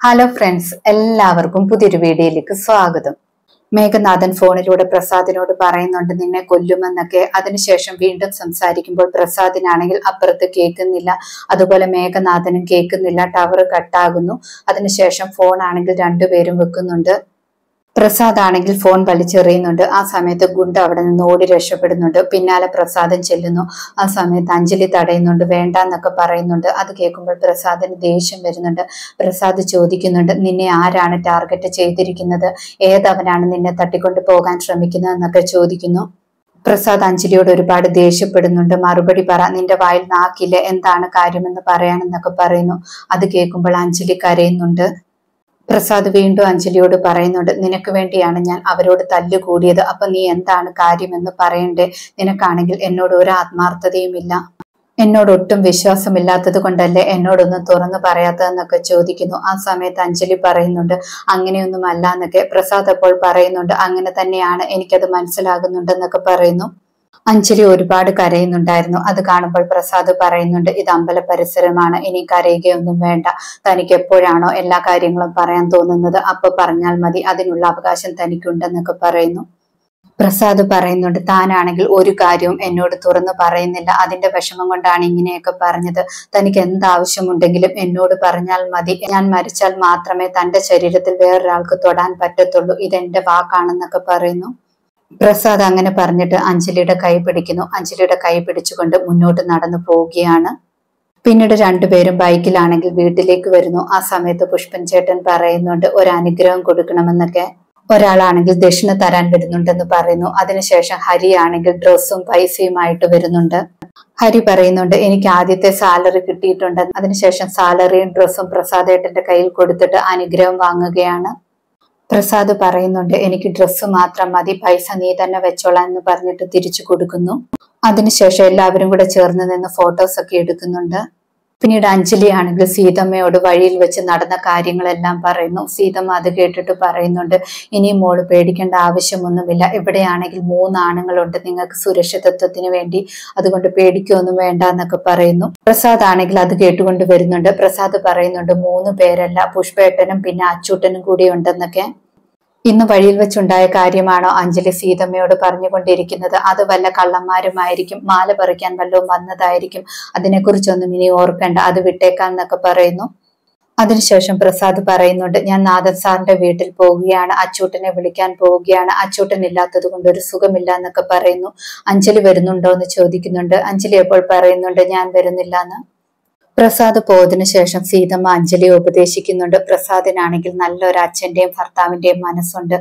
Hello friends, എല്ലാവർക്കും പുതിയൊരു വീഡിയോയിലേക്ക് സ്വാഗതം. മേഘനാഥൻ ഫോണിലൂടെ പ്രസാദിനോട് പറയുന്നുണ്ട് നിന്നെ കൊല്ലുമെന്നൊക്കെ. അതിനുശേഷം വീണ്ടും സംസാരിക്കുമ്പോൾ പ്രസാദിനാണെങ്കിൽ അപ്പുറത്ത് കേൾക്കുന്നില്ല, അതുപോലെ മേഘനാഥനും കേൾക്കുന്നില്ല. ടവർ കട്ടാകുന്നു. അതിനുശേഷം ഫോൺ ആണെങ്കിൽ രണ്ടുപേരും വെക്കുന്നുണ്ട്. പ്രസാദ് ആണെങ്കിൽ ഫോൺ വലിച്ചെറിയുന്നുണ്ട്. ആ സമയത്ത് ഗുണ്ട അവിടെ നിന്ന് ഓടി രക്ഷപ്പെടുന്നുണ്ട്. പിന്നാലെ പ്രസാദൻ ചെല്ലുന്നു. ആ സമയത്ത് അഞ്ജലി തടയുന്നുണ്ട്, വേണ്ട എന്നൊക്കെ പറയുന്നുണ്ട്. അത് കേൾക്കുമ്പോൾ പ്രസാദിന് ദേഷ്യം വരുന്നുണ്ട്. പ്രസാദ് ചോദിക്കുന്നുണ്ട്, നിന്നെ ആരാണ് ടാർഗറ്റ് ചെയ്തിരിക്കുന്നത്, ഏതവനാണ് നിന്നെ തട്ടിക്കൊണ്ടു പോകാൻ ശ്രമിക്കുന്നത് എന്നൊക്കെ ചോദിക്കുന്നു. പ്രസാദ് അഞ്ജലിയോട് ഒരുപാട് ദേഷ്യപ്പെടുന്നുണ്ട്. മറുപടി പറ, നിന്റെ വായിൽ നാക്കില്ല, എന്താണ് കാര്യമെന്ന് പറയാനെന്നൊക്കെ പറയുന്നു. അത് കേൾക്കുമ്പോൾ അഞ്ജലി കരയുന്നുണ്ട്. പ്രസാദ് വീണ്ടും അഞ്ജലിയോട് പറയുന്നുണ്ട്, നിനക്ക് വേണ്ടിയാണ് ഞാൻ അവരോട് തല്ലുകൂടിയത്, അപ്പൊ നീ എന്താണ് കാര്യമെന്ന് പറയണ്ടേ? നിനക്കാണെങ്കിൽ എന്നോട് ഒരു ആത്മാർത്ഥതയുമില്ല, എന്നോട് ഒട്ടും വിശ്വാസമില്ലാത്തത് കൊണ്ടല്ലേ എന്നോടൊന്നും തുറന്നു പറയാത്തതെന്നൊക്കെ ചോദിക്കുന്നു. ആ സമയത്ത് അഞ്ജലി പറയുന്നുണ്ട്, അങ്ങനെയൊന്നും അല്ല എന്നൊക്കെ. പ്രസാദ് അപ്പോൾ പറയുന്നുണ്ട്, അങ്ങനെ തന്നെയാണ്, എനിക്കത് മനസ്സിലാകുന്നുണ്ടെന്നൊക്കെ പറയുന്നു. അഞ്ജലി ഒരുപാട് കരയുന്നുണ്ടായിരുന്നു. അത് കാണുമ്പോൾ പ്രസാദ് പറയുന്നുണ്ട്, ഇത് അമ്പല പരിസരമാണ്, ഇനി കരയുകയൊന്നും വേണ്ട. തനിക്ക് എപ്പോഴാണോ എല്ലാ കാര്യങ്ങളും പറയാൻ തോന്നുന്നത് അപ്പൊ പറഞ്ഞാൽ മതി, അതിനുള്ള അവകാശം തനിക്കുണ്ടെന്നൊക്കെ പറയുന്നു. പ്രസാദ് പറയുന്നുണ്ട്, താനാണെങ്കിൽ ഒരു കാര്യവും എന്നോട് തുറന്നു പറയുന്നില്ല, അതിന്റെ വിഷമം കൊണ്ടാണ് ഇങ്ങനെയൊക്കെ പറഞ്ഞത്. തനിക്ക് എന്താവശ്യമുണ്ടെങ്കിലും എന്നോട് പറഞ്ഞാൽ മതി, ഞാൻ മരിച്ചാൽ മാത്രമേ തന്റെ ശരീരത്തിൽ വേറൊരാൾക്ക് തൊടാൻ പറ്റത്തുള്ളൂ, ഇതെന്റെ വാക്കാണെന്നൊക്കെ പറയുന്നു. പ്രസാദ് അങ്ങനെ പറഞ്ഞിട്ട് അഞ്ജലിയുടെ കൈ പിടിക്കുന്നു. അഞ്ജലിയുടെ കൈ പിടിച്ചുകൊണ്ട് മുന്നോട്ട് നടന്നു പോവുകയാണ്. പിന്നീട് രണ്ടുപേരും ബൈക്കിലാണെങ്കിൽ വീട്ടിലേക്ക് വരുന്നു. ആ സമയത്ത് പുഷ്പൻ ചേട്ടൻ പറയുന്നുണ്ട്, ഒരു അനുഗ്രഹം കൊടുക്കണമെന്നൊക്കെ. ഒരാളാണെങ്കിൽ ദക്ഷിണ തരാൻ വരുന്നുണ്ടെന്ന് പറയുന്നു. അതിനുശേഷം ഹരി ആണെങ്കിൽ ഡ്രസ്സും പൈസയുമായിട്ട് വരുന്നുണ്ട്. ഹരി പറയുന്നുണ്ട്, എനിക്ക് ആദ്യത്തെ സാലറി കിട്ടിയിട്ടുണ്ട്. അതിനുശേഷം സാലറിയും ഡ്രസ്സും പ്രസാദ് ഏട്ടന്റെ കയ്യിൽ കൊടുത്തിട്ട് അനുഗ്രഹം വാങ്ങുകയാണ്. പ്രസാദ് പറയുന്നുണ്ട്, എനിക്ക് ഡ്രസ്സ് മാത്രം മതി, പൈസ നീ തന്നെ വെച്ചോളാം എന്ന് പറഞ്ഞിട്ട് തിരിച്ചു കൊടുക്കുന്നു. അതിനുശേഷം എല്ലാവരും കൂടെ ചേർന്ന് നിന്ന് ഫോട്ടോസ് ഒക്കെ എടുക്കുന്നുണ്ട്. പിന്നീട് അഞ്ജലി ആണെങ്കിൽ സീതമ്മയോട് വഴിയിൽ വെച്ച് നടന്ന കാര്യങ്ങളെല്ലാം പറയുന്നു. സീതമ്മ അത് കേട്ടിട്ട് പറയുന്നുണ്ട്, ഇനി മോള് പേടിക്കേണ്ട ആവശ്യമൊന്നുമില്ല, ഇവിടെയാണെങ്കിൽ 3 ആണുങ്ങളുണ്ട് നിങ്ങൾക്ക് സുരക്ഷിതത്വത്തിന് വേണ്ടി, അതുകൊണ്ട് പേടിക്കൊന്നും വേണ്ട എന്നൊക്കെ പറയുന്നു. പ്രസാദ് ആണെങ്കിൽ അത് കേട്ടുകൊണ്ട് വരുന്നുണ്ട്. പ്രസാദ് പറയുന്നുണ്ട്, 3 പേരല്ല, പുഷ്പേട്ടനും പിന്നെ അച്ചൂട്ടനും കൂടി ഉണ്ടെന്നൊക്കെ. ഇന്ന് വഴിയിൽ വെച്ചുണ്ടായ കാര്യമാണോ അഞ്ജലി സീതമ്മയോട് പറഞ്ഞുകൊണ്ടിരിക്കുന്നത്? അത് വല്ല കള്ളന്മാരുമായിരിക്കും, മാല പറിക്കാൻ വല്ലതും വന്നതായിരിക്കും, അതിനെക്കുറിച്ചൊന്നും ഇനി ഓർക്കണ്ട, അത് വിട്ടേക്കാം എന്നൊക്കെ പറയുന്നു. അതിനുശേഷം പ്രസാദ് പറയുന്നുണ്ട്, ഞാൻ നാഥൻ സാറിന്റെ വീട്ടിൽ പോവുകയാണ്, അച്ചൂട്ടനെ വിളിക്കാൻ പോവുകയാണ്, അച്ചൂട്ടൻ ഇല്ലാത്തത് കൊണ്ട് ഒരു സുഖമില്ല എന്നൊക്കെ പറയുന്നു. അഞ്ജലി വരുന്നുണ്ടോ എന്ന് ചോദിക്കുന്നുണ്ട്. അഞ്ജലി അപ്പോൾ പറയുന്നുണ്ട്, ഞാൻ വരുന്നില്ല എന്ന്. പ്രസാദ് പോയതിനു ശേഷം സീതമ്മ അഞ്ജലിയെ ഉപദേശിക്കുന്നുണ്ട്. പ്രസാദിനാണെങ്കിൽ നല്ലൊരു അച്ഛന്റെയും ഭർത്താവിന്റെയും മനസ്സുണ്ട്,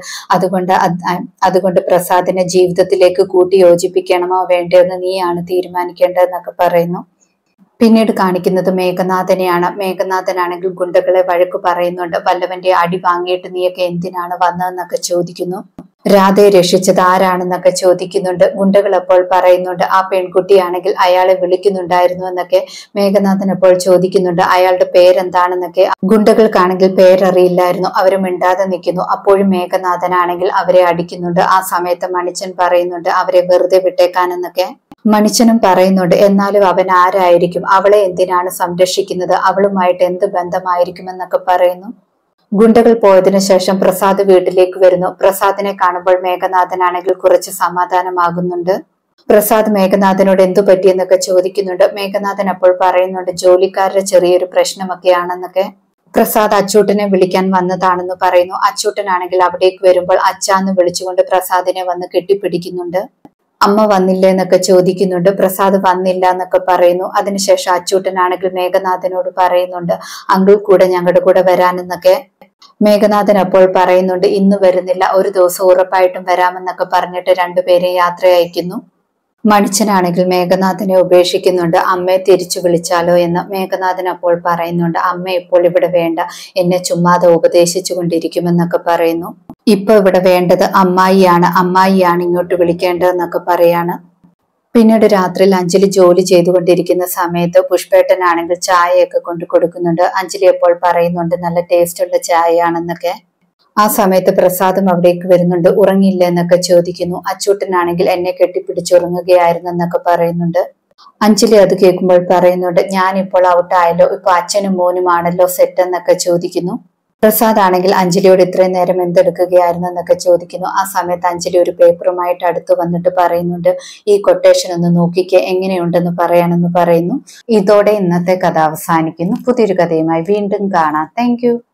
അതുകൊണ്ട് പ്രസാദിനെ ജീവിതത്തിലേക്ക് കൂട്ടി യോജിപ്പിക്കണമോ വേണ്ടയോ എന്ന് നീയാണ് തീരുമാനിക്കേണ്ടതെന്നൊക്കെ പറയുന്നു. പിന്നീട് കാണിക്കുന്നത് മേഘനാഥനെയാണ്. മേഘനാഥനാണെങ്കിൽ ഗുണ്ടകളെ വഴക്ക് പറയുന്നുണ്ട്, വല്ലവന്റെ അടി വാങ്ങിയിട്ട് നീയൊക്കെ എന്തിനാണ് വന്നതെന്നൊക്കെ ചോദിക്കുന്നു. രാധയെ രക്ഷിച്ചത് ആരാണെന്നൊക്കെ ചോദിക്കുന്നുണ്ട്. ഗുണ്ടകൾ അപ്പോൾ പറയുന്നുണ്ട്, ആ പെൺകുട്ടിയാണെങ്കിൽ അയാളെ വിളിക്കുന്നുണ്ടായിരുന്നു എന്നൊക്കെ. മേഘനാഥൻ അപ്പോൾ ചോദിക്കുന്നുണ്ട്, അയാളുടെ പേരെന്താണെന്നൊക്കെ. ഗുണ്ടകൾക്കാണെങ്കിൽ പേരറിയില്ലായിരുന്നു, അവര് മിണ്ടാതെ നിൽക്കുന്നു. അപ്പോഴും മേഘനാഥനാണെങ്കിൽ അവരെ അടിക്കുന്നുണ്ട്. ആ സമയത്ത് മണിച്ചൻ പറയുന്നുണ്ട്, അവരെ വെറുതെ വിട്ടേക്കാനെന്നൊക്കെ. മണിച്ചനും പറയുന്നുണ്ട്, എന്നാലും അവൻ ആരായിരിക്കും, അവളെ എന്തിനാണ് സംരക്ഷിക്കുന്നത്, അവളുമായിട്ട് എന്ത് ബന്ധമായിരിക്കുമെന്നൊക്കെ പറയുന്നു. ഗുണ്ടകൾ പോയതിനു ശേഷം പ്രസാദ് വീട്ടിലേക്ക് വരുന്നു. പ്രസാദിനെ കാണുമ്പോൾ മേഘനാഥനാണെങ്കിൽ കുറച്ച് സമാധാനമാകുന്നുണ്ട്. പ്രസാദ് മേഘനാഥനോട് എന്തു പറ്റിയെന്നൊക്കെ ചോദിക്കുന്നുണ്ട്. മേഘനാഥൻ അപ്പോൾ പറയുന്നുണ്ട്, ജോലിക്കാരുടെ ചെറിയൊരു പ്രശ്നമൊക്കെയാണെന്നൊക്കെ. പ്രസാദ് അച്ചൂട്ടനെ വിളിക്കാൻ വന്നതാണെന്ന് പറയുന്നു. അച്ചൂട്ടനാണെങ്കിൽ അവിടേക്ക് വരുമ്പോൾ അച്ചാന്ന് വിളിച്ചുകൊണ്ട് പ്രസാദിനെ വന്ന് കെട്ടിപ്പിടിക്കുന്നുണ്ട്. അമ്മ വന്നില്ലേ എന്നൊക്കെ ചോദിക്കുന്നുണ്ട്. പ്രസാദ് വന്നില്ല എന്നൊക്കെ പറയുന്നു. അതിനുശേഷം അച്ചൂട്ടനാണെങ്കിൽ മേഘനാഥനോട് പറയുന്നുണ്ട്, അങ്കിൾ കൂടെ ഞങ്ങളുടെ കൂടെ വരാനെന്നൊക്കെ. മേഘനാഥൻ അപ്പോൾ പറയുന്നുണ്ട്, ഇന്ന് വരുന്നില്ല, ഒരു ദിവസം ഉറപ്പായിട്ടും വരാമെന്നൊക്കെ പറഞ്ഞിട്ട് രണ്ടുപേരെ യാത്ര അയക്കുന്നു. മണിച്ചനാണെങ്കിൽ മേഘനാഥനെ ഉപേക്ഷിക്കുന്നുണ്ട്. അമ്മയെ തിരിച്ചു വിളിച്ചാലോ എന്ന്. മേഘനാഥൻ അപ്പോൾ പറയുന്നുണ്ട്, അമ്മ ഇപ്പോൾ ഇവിടെ വേണ്ട, എന്നെ ചുമ്മാതെ ഉപദേശിച്ചു കൊണ്ടിരിക്കുമെന്നൊക്കെ പറയുന്നു. ഇപ്പൊ ഇവിടെ വേണ്ടത് അമ്മായിയാണ് ഇങ്ങോട്ട് വിളിക്കേണ്ടതെന്നൊക്കെ പറയാണ്. പിന്നീട് രാത്രിയിൽ അഞ്ജലി ജോലി ചെയ്തുകൊണ്ടിരിക്കുന്ന സമയത്ത് പുഷ്പേട്ടനാണെങ്കിൽ ചായയൊക്കെ കൊണ്ടു കൊടുക്കുന്നുണ്ട്. അഞ്ജലി അപ്പോൾ പറയുന്നുണ്ട്, നല്ല ടേസ്റ്റുള്ള ചായയാണെന്നൊക്കെ. ആ സമയത്ത് പ്രസാദും അവിടേക്ക് വരുന്നുണ്ട്. ഉറങ്ങിയില്ല എന്നൊക്കെ ചോദിക്കുന്നു. അച്ചൂട്ടനാണെങ്കിൽ എന്നെ കെട്ടിപ്പിടിച്ചുറങ്ങുകയായിരുന്നു എന്നൊക്കെ പറയുന്നുണ്ട്. അഞ്ജലി അത് കേൾക്കുമ്പോൾ പറയുന്നുണ്ട്, ഞാനിപ്പോൾ ഔട്ടായല്ലോ, ഇപ്പൊ അച്ഛനും മോനുമാണല്ലോ സെറ്റ് എന്നൊക്കെ ചോദിക്കുന്നു. പ്രസാദ് ആണെങ്കിൽ അഞ്ജലിയോട് ഇത്രയും നേരം എന്തെടുക്കുകയായിരുന്നു എന്നൊക്കെ ചോദിക്കുന്നു. ആ സമയത്ത് അഞ്ജലി ഒരു പേപ്പറുമായിട്ട് അടുത്ത് വന്നിട്ട് പറയുന്നുണ്ട്, ഈ കൊട്ടേഷൻ ഒന്ന് നോക്കിക്കേ, എങ്ങനെയുണ്ടെന്ന് പറയാനെന്ന് പറയുന്നു. ഇതോടെ ഇന്നത്തെ കഥ അവസാനിക്കുന്നു. പുതിയൊരു കഥയുമായി വീണ്ടും കാണാം. താങ്ക്